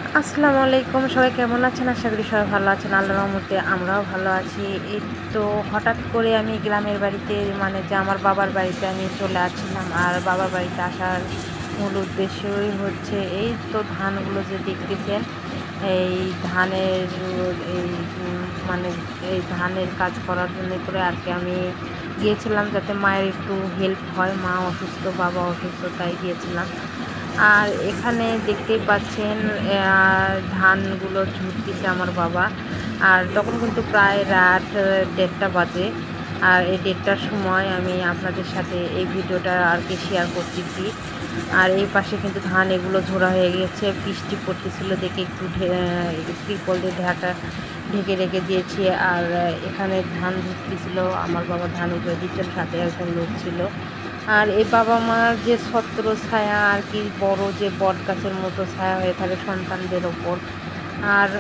আসসালামু আলাইকুম, সবাই কেমন আছেন? আশা করি সবাই ভালো আছেন। আল্লাহর রহমতে আমরাও ভালো আছি। এই তো হঠাৎ করে আমি গ্রামের বাড়িতে মানে যে আমার বাবার বাড়িতে আমি চলে আসছিলাম। আর বাবার বাড়িতে আসার মূল উদ্দেশ্যই হচ্ছে এই তো ধানগুলো যে দেখতেছেন, এই ধানের এই মানে এই ধানের কাজ করার জন্য করে আর কি আমি গিয়েছিলাম যাতে মায়ের একটু হেল্প হয়। মা অসুস্থ, বাবা অসুস্থ, তাই গিয়েছিলাম। আর এখানে দেখতেই পাচ্ছেন ধানগুলো ঝুরতিছে আমার বাবা। আর তখন কিন্তু প্রায় রাত ১:৩০ বাজে। আর এই ১:৩০টার সময় আমি আপনাদের সাথে এই ভিডিওটা আর কি শেয়ার করতেছি। আর এই পাশে কিন্তু ধান এগুলো ঝোড়া হয়ে গেছে। বৃষ্টি পড়তেছিল দেখে একটু ত্রিপল দিয়ে ঢেকে রেখে দিয়েছি। আর এখানে ধান ঝুরতেছিল, আমার বাবা ধান উঠে দিচ্ছিল, সাথে একজন লোক ছিল। আর এই বাবা মার যে ছত্র ছায়া আর কি, বড় যে বট গাছের মতো ছায়া হয়ে থাকে সন্তানদের ওপর। আর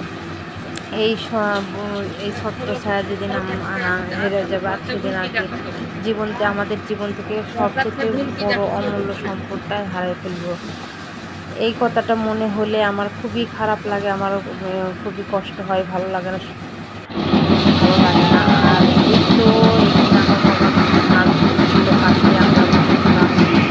এই ছত্র ছায়া যেদিন হেরে যাবে, আর সেদিন আর কি আমাদের জীবন থেকে সবথেকে বড় অমূল্য সম্পদটাই হারিয়ে ফেলবো। এই কথাটা মনে হলে আমার খুবই খারাপ লাগে, আমার খুবই কষ্ট হয়, ভালো লাগে না, ভালো লাগে না। আর এই তো এখানে আমার বাবা কিন্তু ধান ছিল, পাশে আমরা বসেছিলাম,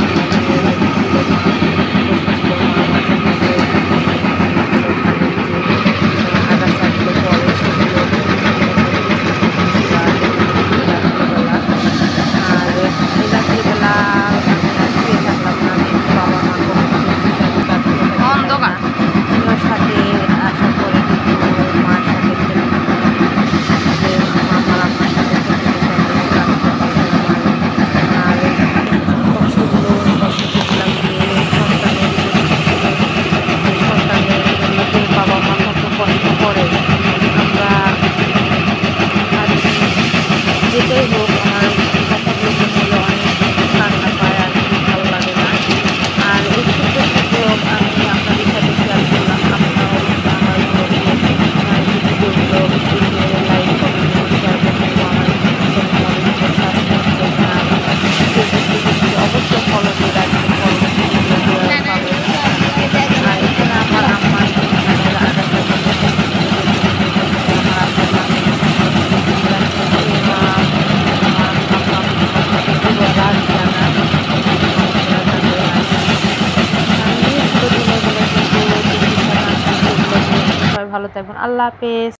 বসেছিল মা মাঝে মাঝে ধানের যে আগাছাগুলো পড়ে সেগুলো পরিষ্কার করতেছিল আর দেখতেছিল রাত্রিবেলা। আর এই রাত্রিবেলা আমি আর শুয়ে থাকলাম না, আমি একটু বাবা মা কখন ফিরতেছে আমি তার দিকে তাকিয়ে থাকলাম না। ওনার সাথে আসার পরে কিন্তু মার সাথে খেলতে খেলতে যে আমার আম্মার সাথে খেলতে খেলতে আমি কাজ করতেছিলাম। আর কষ্টগুলো অনুভব করতেছিলাম যে সন্তানের ভবিষ্যতে, যে সন্তানের জন্য যে বাবা মা কত কষ্ট করে। আমরা আর কি, যেটাই হোক, আমার কথাগুলো মনে হলে অনেক কান্না পায় আর কি, ভালো লাগে না। আর এই ছোট্ট ছোট্ট আমি আপনাদের সাথে শেয়ার করলাম। আপনারাও কিন্তু আমার ব্লগে যে ভিডিওগুলো অবশ্যই লাইক, কমেন্ট এবং শেয়ার করবেন এবং আমার ইউটিউব চ্যানেল অবশ্যই সাবস্ক্রাইব করবেন। আর ফেসবুক পেজটি অবশ্যই ফলো দিয়ে রাখবেন, পরবর্তী ভিডিওগুলো পাবেন। আর এখানে আমার আম্মা কিন্তু ধানের আগাছাগুলো কেটে রেখে দিচ্ছে। আমার আব্বা পাশে বসে মোবাইল দেখছে। আমার আম্মা আমার সাথে পুরো রাত জাগা সমস্যার সাথে আর কি। আমি ছোটো দিনের বেলায় কিন্তু দেখতেছেন আর কি, সেগুলো নিয়ে সবাই ভালো থাকবেন। আল্লাহ হাফেজ।